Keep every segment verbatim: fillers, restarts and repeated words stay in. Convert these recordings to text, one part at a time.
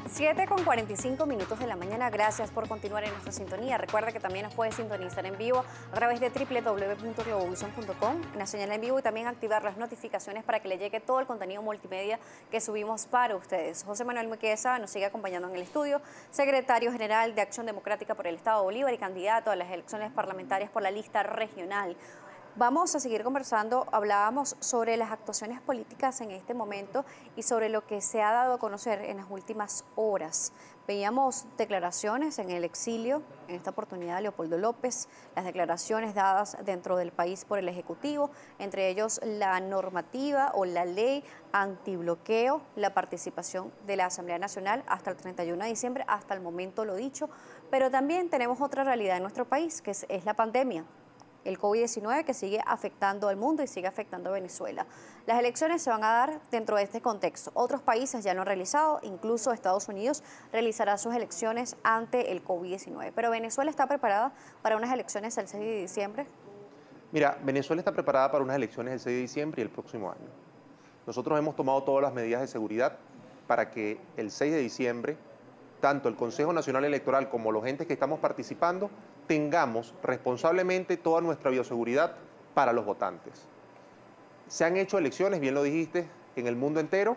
siete con cuarenta y cinco minutos de la mañana. Gracias por continuar en nuestra sintonía. Recuerda que también nos puedes sintonizar en vivo a través de doble u doble u doble u punto globovision punto com, en la señal en vivo, y también activar las notificaciones para que le llegue todo el contenido multimedia que subimos para ustedes. José Manuel Muqueza nos sigue acompañando en el estudio, secretario general de Acción Democrática por el Estado de Bolívar y candidato a las elecciones parlamentarias por la lista regional. Vamos a seguir conversando. Hablábamos sobre las actuaciones políticas en este momento y sobre lo que se ha dado a conocer en las últimas horas. Veíamos declaraciones en el exilio, en esta oportunidad Leopoldo López, las declaraciones dadas dentro del país por el Ejecutivo, entre ellos la normativa o la ley antibloqueo, la participación de la Asamblea Nacional hasta el treinta y uno de diciembre, hasta el momento lo dicho, pero también tenemos otra realidad en nuestro país, que es, es la pandemia. El COVID diecinueve, que sigue afectando al mundo y sigue afectando a Venezuela. Las elecciones se van a dar dentro de este contexto. Otros países ya lo han realizado, incluso Estados Unidos realizará sus elecciones ante el COVID diecinueve. Pero ¿Venezuela está preparada para unas elecciones el seis de diciembre? Mira, Venezuela está preparada para unas elecciones el seis de diciembre y el próximo año. Nosotros hemos tomado todas las medidas de seguridad para que el seis de diciembre, tanto el Consejo Nacional Electoral como los entes que estamos participando, tengamos responsablemente toda nuestra bioseguridad para los votantes. Se han hecho elecciones, bien lo dijiste, en el mundo entero,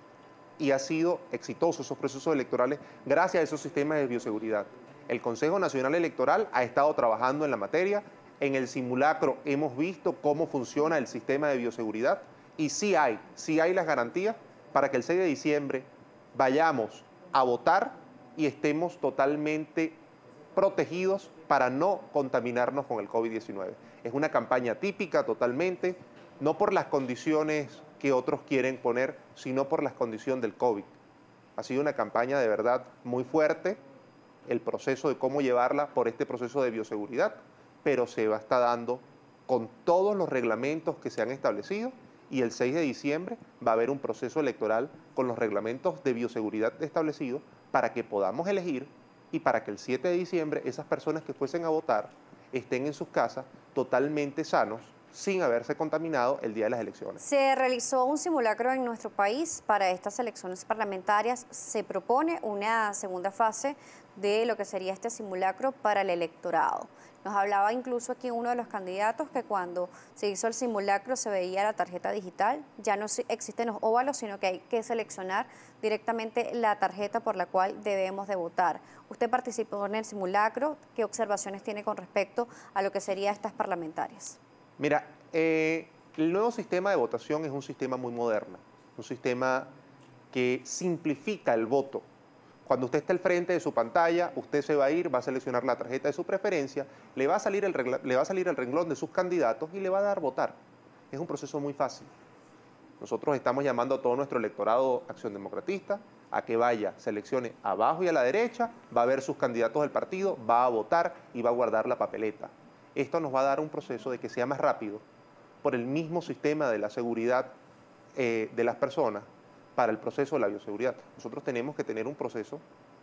y ha sido exitoso esos procesos electorales gracias a esos sistemas de bioseguridad. El Consejo Nacional Electoral ha estado trabajando en la materia. En el simulacro hemos visto cómo funciona el sistema de bioseguridad y sí hay, sí hay las garantías para que el seis de diciembre vayamos a votar y estemos totalmente protegidos para no contaminarnos con el COVID diecinueve. Es una campaña típica totalmente, no por las condiciones que otros quieren poner, sino por las condiciones del COVID. Ha sido una campaña de verdad muy fuerte, el proceso de cómo llevarla por este proceso de bioseguridad, pero se va a estar dando con todos los reglamentos que se han establecido, y el seis de diciembre va a haber un proceso electoral con los reglamentos de bioseguridad establecidos para que podamos elegir y para que el siete de diciembre esas personas que fuesen a votar estén en sus casas totalmente sanos, sin haberse contaminado el día de las elecciones. Se realizó un simulacro en nuestro país para estas elecciones parlamentarias. Se propone una segunda fase de lo que sería este simulacro para el electorado. Nos hablaba incluso aquí uno de los candidatos que cuando se hizo el simulacro se veía la tarjeta digital. Ya no existen los óvalos, sino que hay que seleccionar directamente la tarjeta por la cual debemos de votar. Usted participó en el simulacro. ¿Qué observaciones tiene con respecto a lo que serían estas parlamentarias? Mira, eh, el nuevo sistema de votación es un sistema muy moderno, un sistema que simplifica el voto. Cuando usted está al frente de su pantalla, usted se va a ir, va a seleccionar la tarjeta de su preferencia, le va a salir el, le va a salir el renglón de sus candidatos y le va a dar votar. Es un proceso muy fácil. Nosotros estamos llamando a todo nuestro electorado Acción Democratista a que vaya, seleccione abajo y a la derecha, va a ver sus candidatos del partido, va a votar y va a guardar la papeleta. Esto nos va a dar un proceso de que sea más rápido por el mismo sistema de la seguridad eh, de las personas para el proceso de la bioseguridad. Nosotros tenemos que tener un proceso,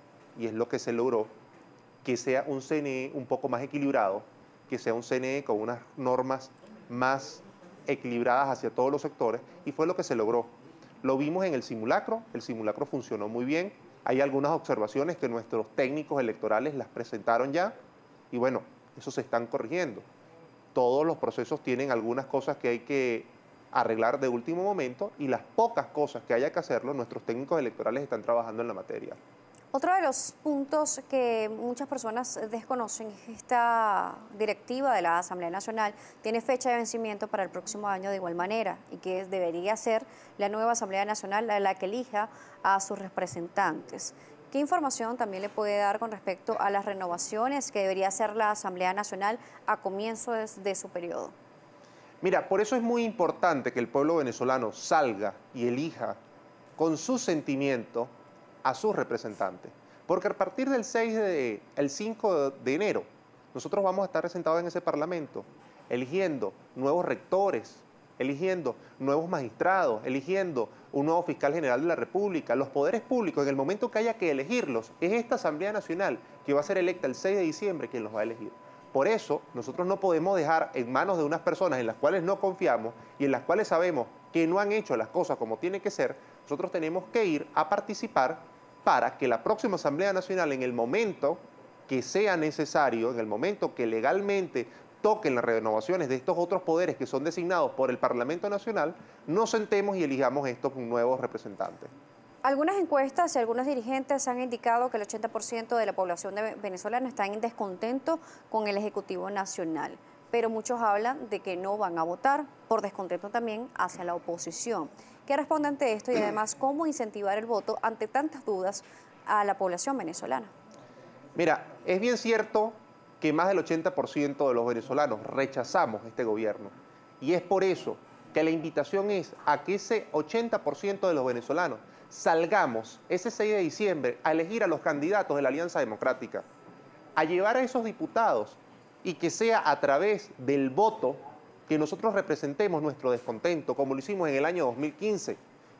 y es lo que se logró, que sea un C N E un poco más equilibrado, que sea un C N E con unas normas más equilibradas hacia todos los sectores, y fue lo que se logró. Lo vimos en el simulacro, el simulacro funcionó muy bien, hay algunas observaciones que nuestros técnicos electorales las presentaron ya, y bueno, eso se están corrigiendo. Todos los procesos tienen algunas cosas que hay que arreglar de último momento, y las pocas cosas que haya que hacerlo, nuestros técnicos electorales están trabajando en la materia. Otro de los puntos que muchas personas desconocen es esta directiva de la Asamblea Nacional. Tiene fecha de vencimiento para el próximo año de igual manera, y que debería ser la nueva Asamblea Nacional la, la que elija a sus representantes. ¿Qué información también le puede dar con respecto a las renovaciones que debería hacer la Asamblea Nacional a comienzos de su periodo? Mira, por eso es muy importante que el pueblo venezolano salga y elija con su sentimiento a sus representantes. Porque a partir del seis de, el cinco de enero, nosotros vamos a estar sentados en ese parlamento, eligiendo nuevos rectores, eligiendo nuevos magistrados, eligiendo un nuevo fiscal general de la República, los poderes públicos. En el momento que haya que elegirlos, es esta Asamblea Nacional que va a ser electa el seis de diciembre quien los va a elegir. Por eso, nosotros no podemos dejar en manos de unas personas en las cuales no confiamos y en las cuales sabemos que no han hecho las cosas como tiene que ser. Nosotros tenemos que ir a participar para que la próxima Asamblea Nacional, en el momento que sea necesario, en el momento que legalmente toquen las renovaciones de estos otros poderes que son designados por el Parlamento Nacional, nos sentemos y elijamos estos nuevos representantes. Algunas encuestas y algunos dirigentes han indicado que el ochenta por ciento de la población de venezolana está en descontento con el Ejecutivo Nacional, pero muchos hablan de que no van a votar por descontento también hacia la oposición. ¿Qué responde ante esto y además cómo incentivar el voto ante tantas dudas a la población venezolana? Mira, es bien cierto que más del ochenta por ciento de los venezolanos rechazamos este gobierno y es por eso que la invitación es a que ese ochenta por ciento de los venezolanos salgamos ese seis de diciembre a elegir a los candidatos de la Alianza Democrática, a llevar a esos diputados y que sea a través del voto que nosotros representemos nuestro descontento, como lo hicimos en el año dos mil quince.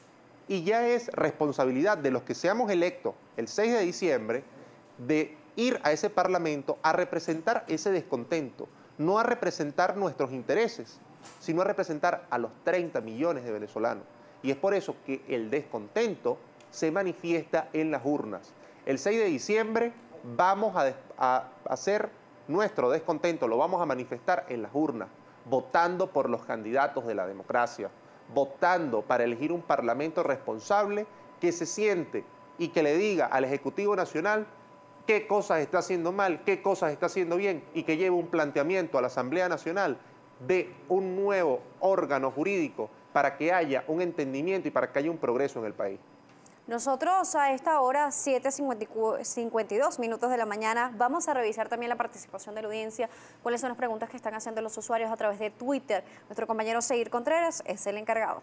Y ya es responsabilidad de los que seamos electos el seis de diciembre de ir a ese Parlamento a representar ese descontento, no a representar nuestros intereses, sino a representar a los treinta millones de venezolanos. Y es por eso que el descontento se manifiesta en las urnas. El seis de diciembre vamos a, a hacer nuestro descontento, lo vamos a manifestar en las urnas, votando por los candidatos de la democracia, votando para elegir un parlamento responsable que se siente y que le diga al Ejecutivo Nacional qué cosas está haciendo mal, qué cosas está haciendo bien y que lleve un planteamiento a la Asamblea Nacional de un nuevo órgano jurídico para que haya un entendimiento y para que haya un progreso en el país. Nosotros a esta hora, siete cincuenta y dos minutos de la mañana, vamos a revisar también la participación de la audiencia, cuáles son las preguntas que están haciendo los usuarios a través de Twitter. Nuestro compañero Seir Contreras es el encargado.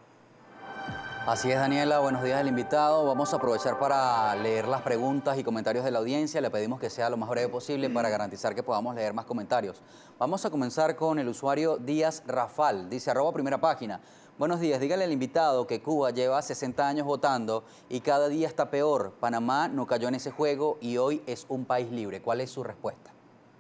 Así es, Daniela, buenos días al invitado. Vamos a aprovechar para leer las preguntas y comentarios de la audiencia. Le pedimos que sea lo más breve posible para garantizar que podamos leer más comentarios. Vamos a comenzar con el usuario Díaz Rafal, dice arroba primera página. Buenos días, dígale al invitado que Cuba lleva sesenta años votando y cada día está peor. Panamá no cayó en ese juego y hoy es un país libre. ¿Cuál es su respuesta?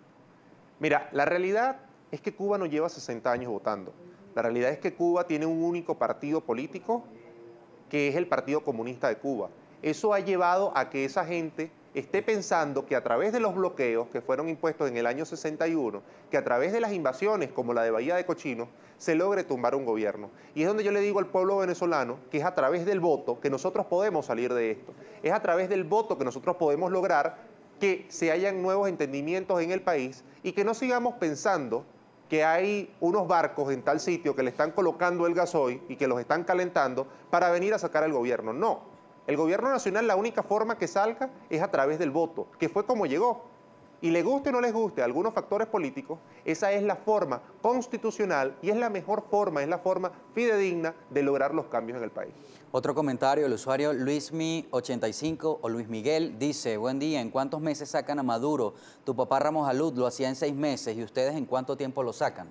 Mira, la realidad es que Cuba no lleva sesenta años votando. La realidad es que Cuba tiene un único partido político, que es el Partido Comunista de Cuba. Eso ha llevado a que esa gente esté pensando que a través de los bloqueos que fueron impuestos en el año sesenta y uno, que a través de las invasiones como la de Bahía de Cochinos, se logre tumbar un gobierno. Y es donde yo le digo al pueblo venezolano que es a través del voto que nosotros podemos salir de esto. Es a través del voto que nosotros podemos lograr que se hayan nuevos entendimientos en el país y que no sigamos pensando que hay unos barcos en tal sitio que le están colocando el gasoil y que los están calentando para venir a sacar al gobierno. No, el gobierno nacional la única forma que salga es a través del voto, que fue como llegó. Y le guste o no les guste a algunos factores políticos, esa es la forma constitucional y es la mejor forma, es la forma fidedigna de lograr los cambios en el país. Otro comentario, el usuario Luismi ochenta y cinco o Luis Miguel dice, buen día, ¿en cuántos meses sacan a Maduro? Tu papá Ramos Alud lo hacía en seis meses y ustedes ¿en cuánto tiempo lo sacan?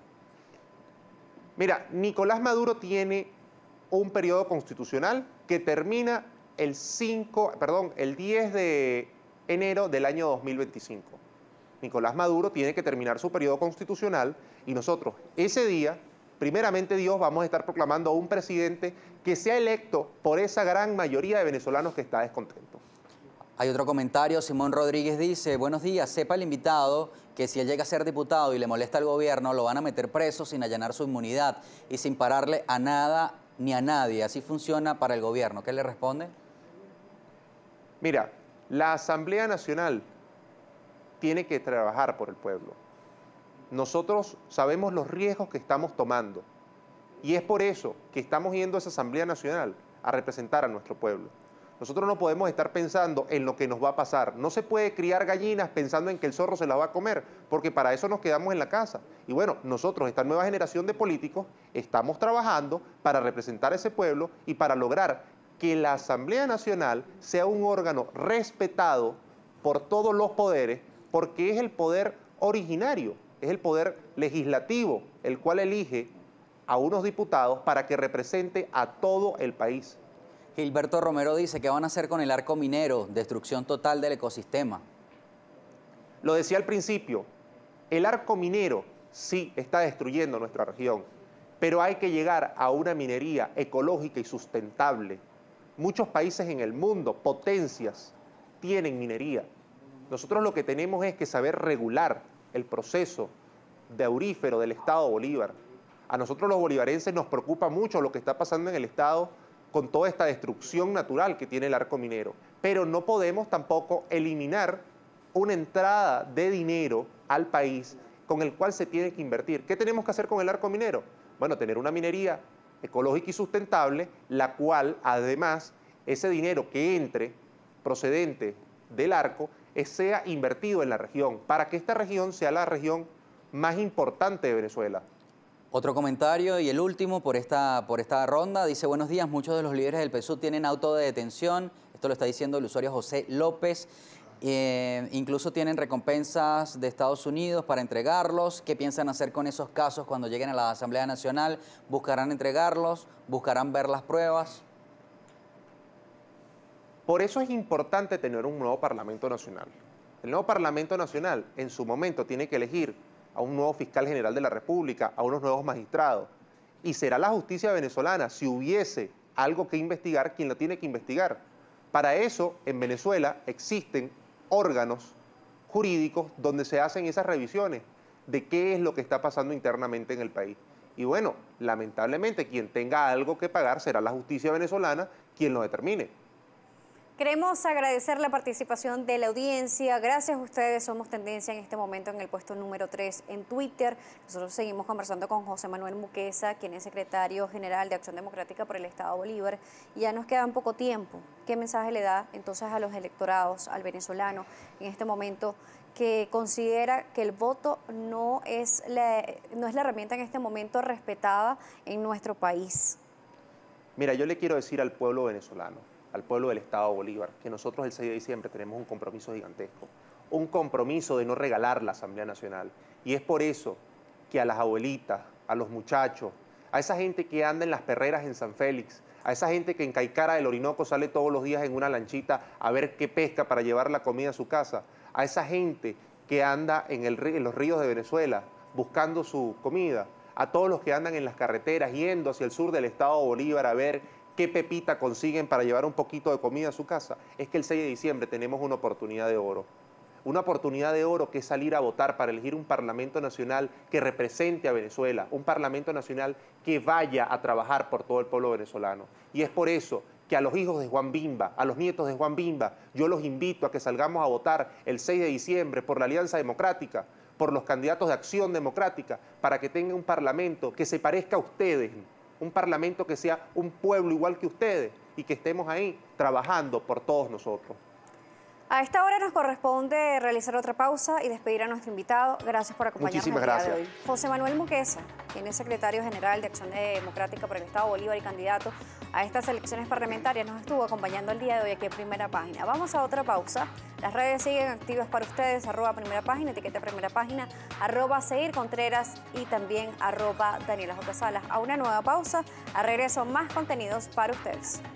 Mira, Nicolás Maduro tiene un periodo constitucional que termina el, cinco, perdón, el diez de enero del año dos mil veinticinco. Nicolás Maduro tiene que terminar su periodo constitucional y nosotros ese día, primeramente Dios, vamos a estar proclamando a un presidente que sea electo por esa gran mayoría de venezolanos que está descontento. Hay otro comentario, Simón Rodríguez dice, buenos días, sepa el invitado que si él llega a ser diputado y le molesta al gobierno, lo van a meter preso sin allanar su inmunidad y sin pararle a nada ni a nadie. Así funciona para el gobierno. ¿Qué le responde? Mira, la Asamblea Nacional tiene que trabajar por el pueblo. Nosotros sabemos los riesgos que estamos tomando y es por eso que estamos yendo a esa Asamblea Nacional a representar a nuestro pueblo. Nosotros no podemos estar pensando en lo que nos va a pasar. No se puede criar gallinas pensando en que el zorro se las va a comer, porque para eso nos quedamos en la casa. Y bueno, nosotros, esta nueva generación de políticos, estamos trabajando para representar a ese pueblo y para lograr que la Asamblea Nacional sea un órgano respetado por todos los poderes, porque es el poder originario, es el poder legislativo, el cual elige a unos diputados para que represente a todo el país. Gilberto Romero dice, ¿qué van a hacer con el arco minero? Destrucción total del ecosistema. Lo decía al principio, el arco minero sí está destruyendo nuestra región, pero hay que llegar a una minería ecológica y sustentable. Muchos países en el mundo, potencias, tienen minería. Nosotros lo que tenemos es que saber regular el proceso de aurífero del Estado Bolívar. A nosotros los bolivarenses nos preocupa mucho lo que está pasando en el Estado con toda esta destrucción natural que tiene el arco minero, pero no podemos tampoco eliminar una entrada de dinero al país con el cual se tiene que invertir. ¿Qué tenemos que hacer con el arco minero? Bueno, tener una minería ecológica y sustentable, la cual además ese dinero que entre procedente del arco sea invertido en la región, para que esta región sea la región más importante de Venezuela. Otro comentario y el último por esta, por esta ronda. Dice, buenos días, muchos de los líderes del P S U V tienen auto de detención. Esto lo está diciendo el usuario José López. Eh, incluso tienen recompensas de Estados Unidos para entregarlos. ¿Qué piensan hacer con esos casos cuando lleguen a la Asamblea Nacional? ¿Buscarán entregarlos? ¿Buscarán ver las pruebas? Por eso es importante tener un nuevo Parlamento Nacional. El nuevo Parlamento Nacional en su momento tiene que elegir a un nuevo fiscal general de la República, a unos nuevos magistrados. Y será la justicia venezolana, si hubiese algo que investigar, quien lo tiene que investigar. Para eso, en Venezuela existen órganos jurídicos donde se hacen esas revisiones de qué es lo que está pasando internamente en el país. Y bueno, lamentablemente quien tenga algo que pagar será la justicia venezolana quien lo determine. Queremos agradecer la participación de la audiencia. Gracias a ustedes somos tendencia en este momento en el puesto número tres en Twitter. Nosotros seguimos conversando con José Manuel Muqueza, quien es secretario general de Acción Democrática por el Estado Bolívar. Y ya nos queda poco tiempo. ¿Qué mensaje le da entonces a los electorados, al venezolano, en este momento que considera que el voto no es la, no es la herramienta en este momento respetada en nuestro país? Mira, yo le quiero decir al pueblo venezolano, al pueblo del Estado Bolívar, que nosotros el seis de diciembre tenemos un compromiso gigantesco, un compromiso de no regalar la Asamblea Nacional. Y es por eso que a las abuelitas, a los muchachos, a esa gente que anda en las perreras en San Félix, a esa gente que en Caicara del Orinoco sale todos los días en una lanchita a ver qué pesca para llevar la comida a su casa, a esa gente que anda en, el, en los ríos de Venezuela buscando su comida, a todos los que andan en las carreteras yendo hacia el sur del Estado Bolívar a ver qué pepita consiguen para llevar un poquito de comida a su casa, es que el seis de diciembre tenemos una oportunidad de oro. Una oportunidad de oro que es salir a votar para elegir un Parlamento Nacional que represente a Venezuela, un Parlamento Nacional que vaya a trabajar por todo el pueblo venezolano. Y es por eso que a los hijos de Juan Bimba, a los nietos de Juan Bimba, yo los invito a que salgamos a votar el seis de diciembre por la Alianza Democrática, por los candidatos de Acción Democrática, para que tenga un Parlamento que se parezca a ustedes, un Parlamento que sea un pueblo igual que ustedes y que estemos ahí trabajando por todos nosotros. A esta hora nos corresponde realizar otra pausa y despedir a nuestro invitado. Gracias por acompañarnos Muchísimas el día gracias. de hoy. José Manuel Muqueza, quien es secretario general de Acción Democrática por el Estado Bolívar y candidato a estas elecciones parlamentarias, nos estuvo acompañando el día de hoy aquí en Primera Página. Vamos a otra pausa. Las redes siguen activas para ustedes, arroba Primera Página, etiqueta Primera Página, arroba Seir Contreras y también arroba Daniela J. Salas. A una nueva pausa, a regreso más contenidos para ustedes.